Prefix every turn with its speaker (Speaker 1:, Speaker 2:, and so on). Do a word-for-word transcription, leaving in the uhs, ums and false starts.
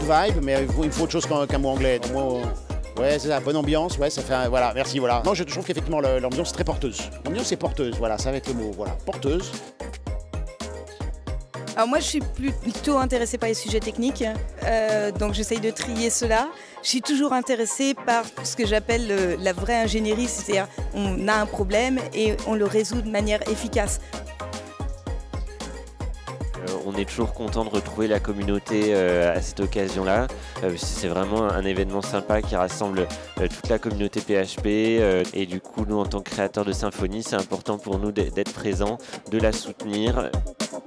Speaker 1: vibe, mais il me faut autre chose qu'un qu'un mot anglais. Donc, moi, ouais, c'est ça, bonne ambiance, ouais, ça fait un, voilà, merci, voilà. Non, je trouve qu'effectivement l'ambiance est très porteuse. L'ambiance est porteuse, voilà, ça va être le mot, voilà, porteuse.
Speaker 2: Alors moi, je suis plutôt intéressée par les sujets techniques, euh, donc j'essaye de trier cela. Je suis toujours intéressée par ce que j'appelle le, la vraie ingénierie, c'est-à-dire on a un problème et on le résout de manière efficace.
Speaker 3: Euh, on est toujours content de retrouver la communauté euh, à cette occasion-là. Euh, c'est vraiment un événement sympa qui rassemble euh, toute la communauté P H P. Euh, et du coup, nous, en tant que créateurs de Symfony, c'est important pour nous d'être présents, de la soutenir.